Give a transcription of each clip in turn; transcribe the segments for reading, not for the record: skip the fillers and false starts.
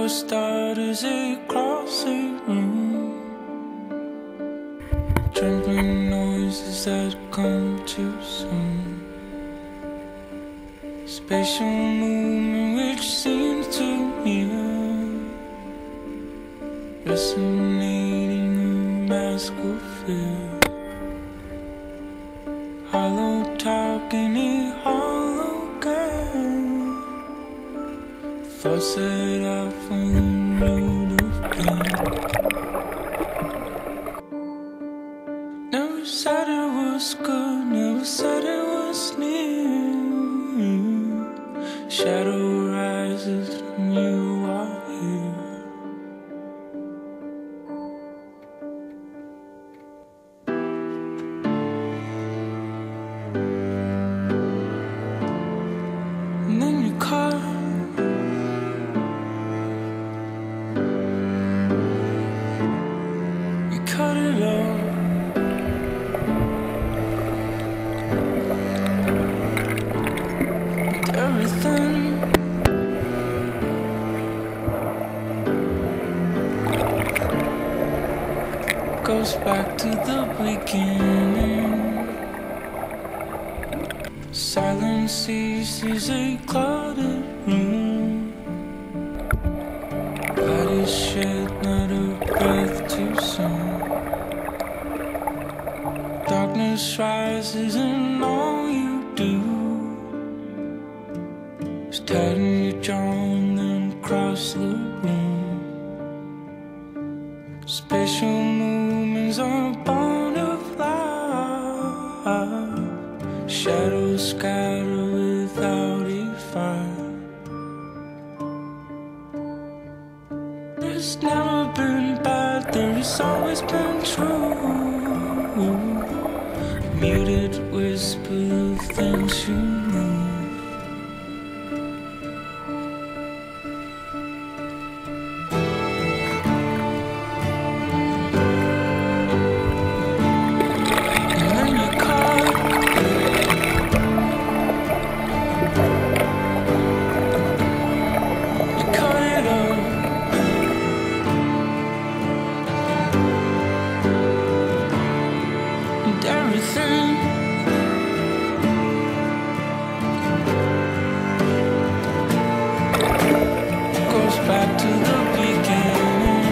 shadows start as they cross the room. Trembling noises that come too soon. Spatial movement which seems too near, resonating a mask of fear. Hollow talk in a hologram. Thoughts that I found road of pain. Never said it was good, never said it was near. Shadow rises and you are here. And then you cut. You cut it off. Everything goes back to the beginning. Silence ceases a clouded room. Light is shed, not a breath too soon. Darkness rises and all you do is tighten your jaw and then cross the room. Spatial movements are born of light. Shadows scatter without a fight. There's never been bad, there's always been true. Muted whisper of things you knew. Everything goes back to the beginning.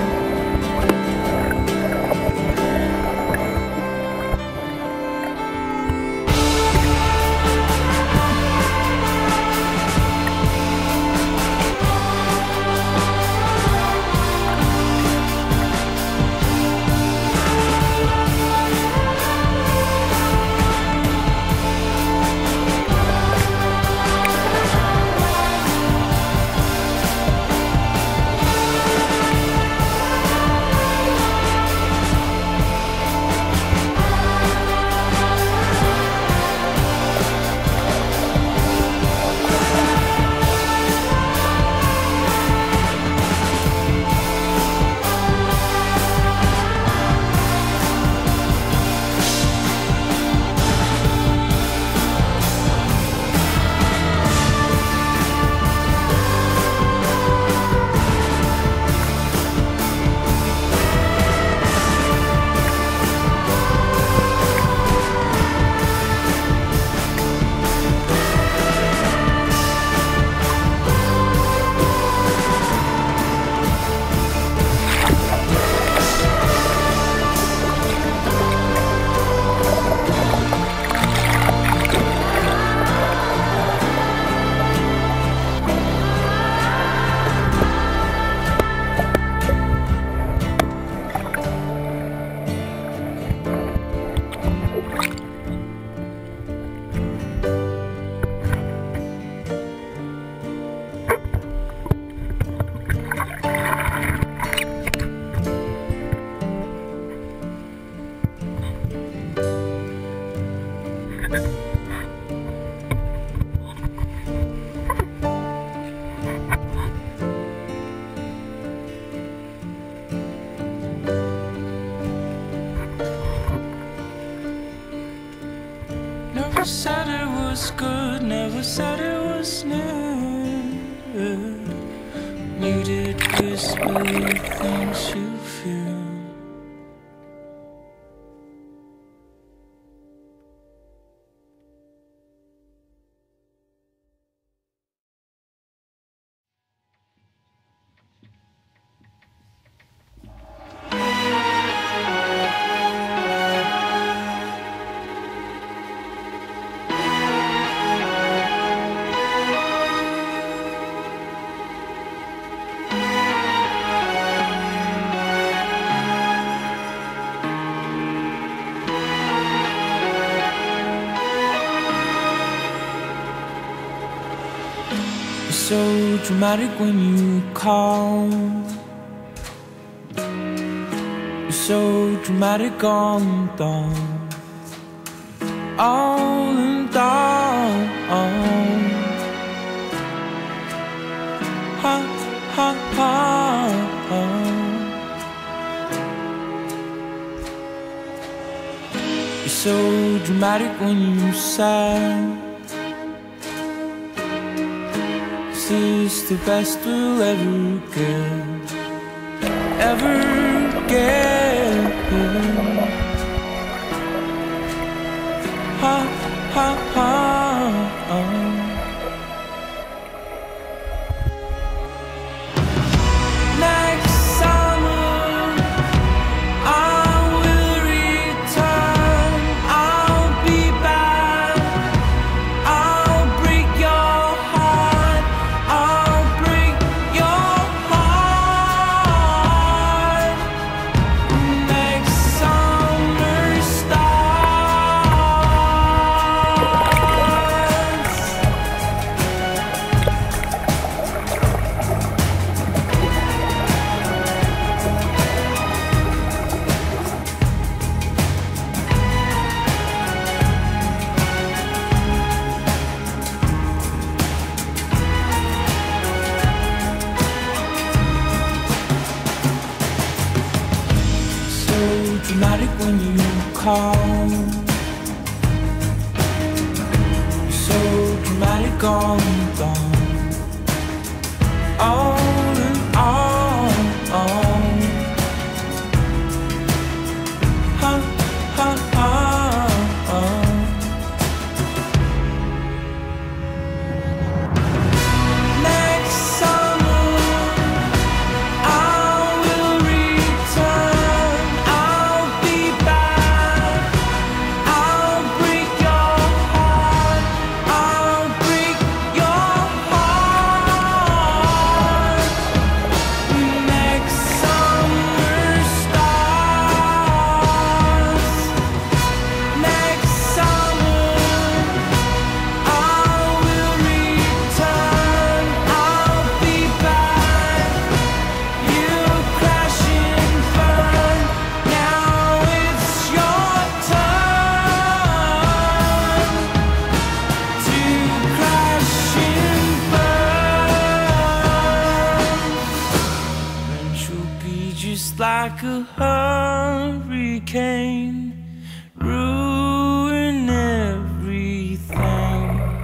Never said it was good, never said it was near. Muted whisper things you feel. So dramatic when you call. You're so dramatic on dawn. All and down. Ha ha ha. You're so dramatic when you sad. This is the best we'll ever get, ever get. Ha ha ha. Next summer I will return. I'll be back. I'll break your heart. I'll break your heart. Next summer starts. So dramatic when you call. You're so dramatic on dawn. On and on. Ha ha ha. Next summer I will return. I'll be back. I'll break your heart. I'll break your heart. Next summer starts. Next summer I will return. I'll be back. You crash and burn. Now it's your turn to crash and burn. And she'll be just like a hurricane, ruin everything.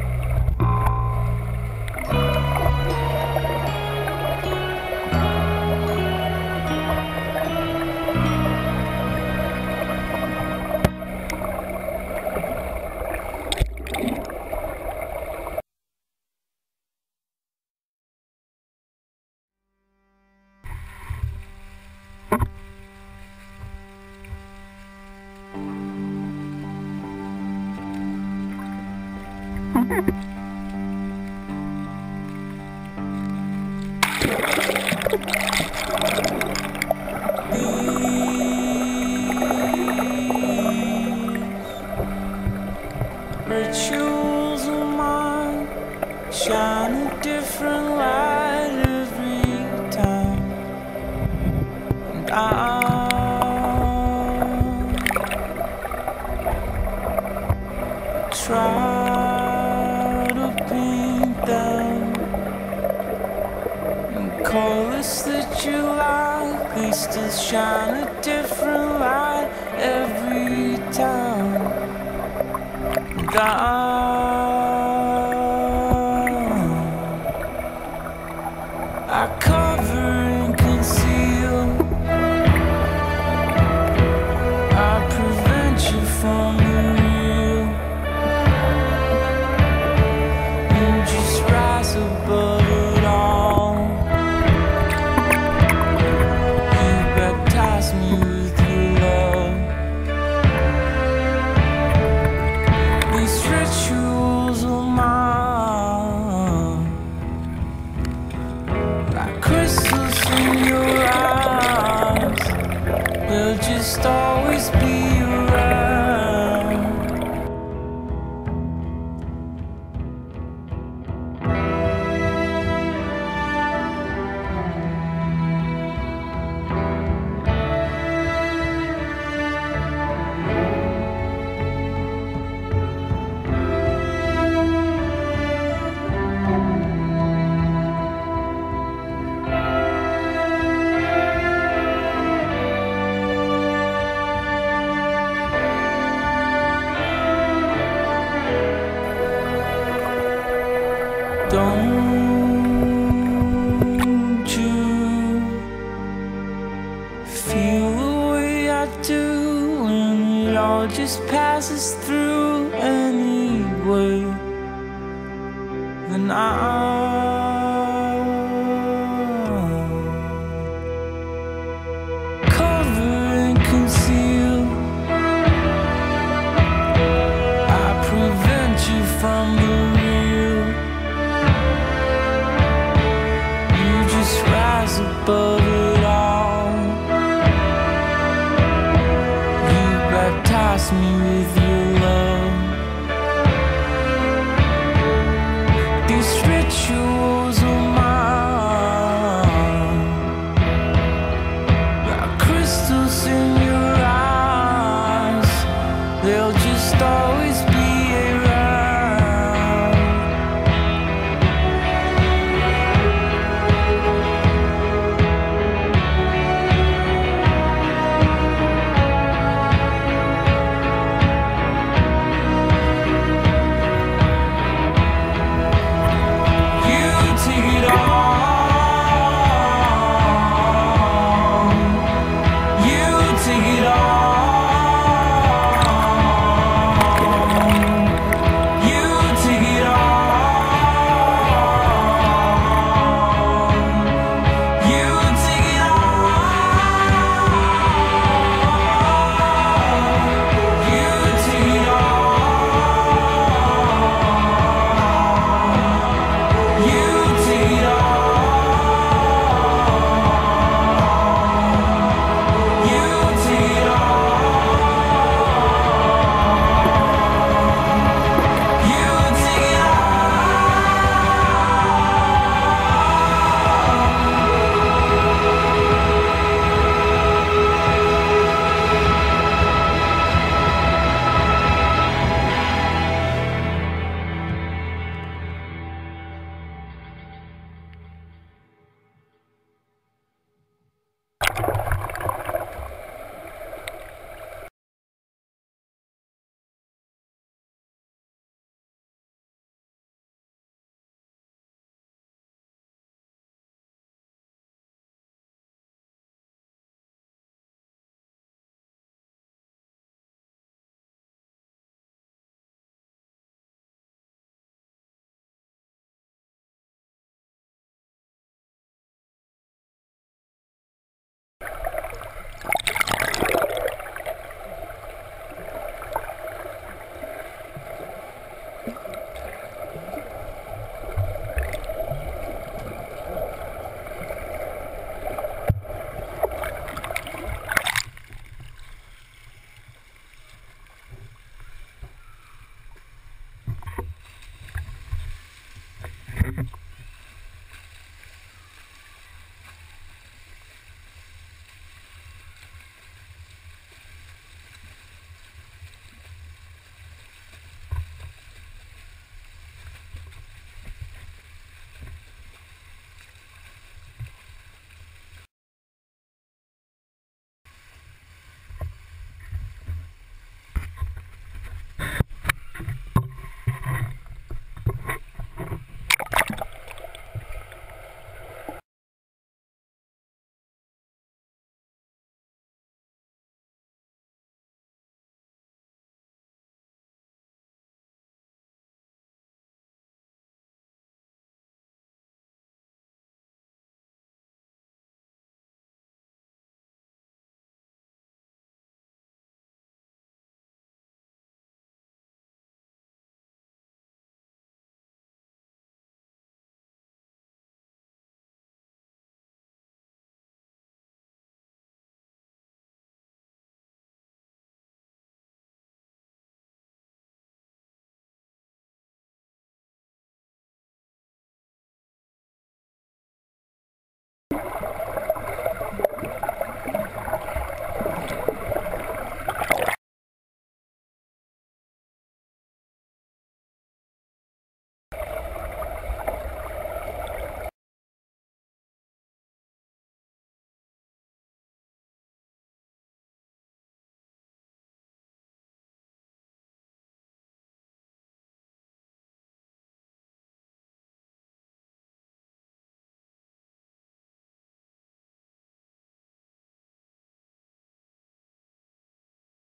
Rituals of mine shine a different light every time, and I try to paint them and colors that you like. They still shine a different light every time. And I call passes through anyway, then I'll cover and conceal. I prevent you from the real. You just rise above it all. You baptize me with your love. These rituals are mine, like crystals in your eyes. They'll just always be